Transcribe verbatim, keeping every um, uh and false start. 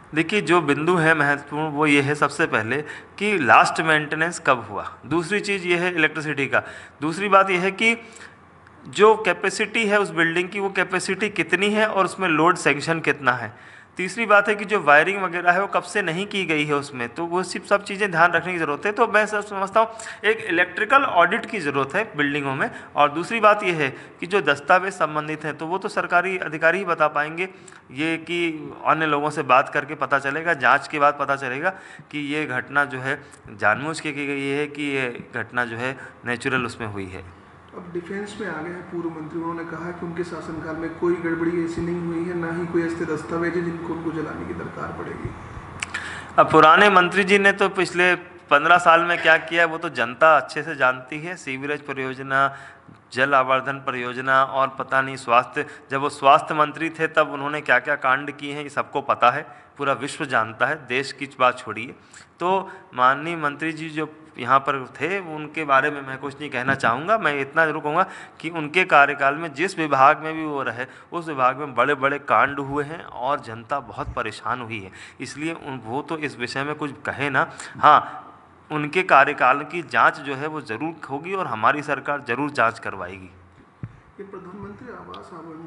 देखिए, जो बिंदु है महत्वपूर्ण वो ये है सबसे पहले कि लास्ट मेंटेनेंस कब हुआ। दूसरी चीज़ ये है इलेक्ट्रिसिटी का। दूसरी बात ये है कि जो कैपेसिटी है उस बिल्डिंग की, वो कैपेसिटी कितनी है और उसमें लोड सेक्शन कितना है। तीसरी बात है कि जो वायरिंग वगैरह है वो कब से नहीं की गई है उसमें, तो वो सिर्फ सब चीज़ें ध्यान रखने की ज़रूरत है। तो मैं सब समझता हूँ एक इलेक्ट्रिकल ऑडिट की ज़रूरत है बिल्डिंगों में। और दूसरी बात ये है कि जो दस्तावेज संबंधित हैं तो वो तो सरकारी अधिकारी ही बता पाएंगे, ये कि अन्य लोगों से बात करके पता चलेगा, जांच के बाद पता चलेगा कि ये घटना जो है जानबूझ के की गई है कि ये घटना जो है नेचुरल उसमें हुई है। अब डिफेंस में आ गए हैं पूर्व मंत्री, उन्होंने कहा कि उनके शासनकाल में कोई गड़बड़ी ऐसी नहीं हुई है, ना ही कोई ऐसे दस्तावेज है जिनको उनको जलाने की दरकार पड़ेगी। अब पुराने मंत्री जी ने तो पिछले पंद्रह साल में क्या किया है वो तो जनता अच्छे से जानती है। सीवरेज परियोजना, जल आवर्धन परियोजना, और पता नहीं स्वास्थ्य, जब वो स्वास्थ्य मंत्री थे तब उन्होंने क्या क्या कांड किए हैं ये सबको पता है, पूरा विश्व जानता है, देश की बात छोड़िए। तो माननीय मंत्री जी जो यहाँ पर थे उनके बारे में मैं कुछ नहीं कहना चाहूँगा। मैं इतना जरूर कहूँगा कि उनके कार्यकाल में जिस विभाग में भी वो रहे उस विभाग में बड़े बड़े कांड हुए हैं और जनता बहुत परेशान हुई है। इसलिए उन वो तो इस विषय में कुछ कहे ना। हाँ, उनके कार्यकाल की जांच जो है वो ज़रूर होगी और हमारी सरकार ज़रूर जांच करवाएगी। ये प्रधानमंत्री आवास आवंटन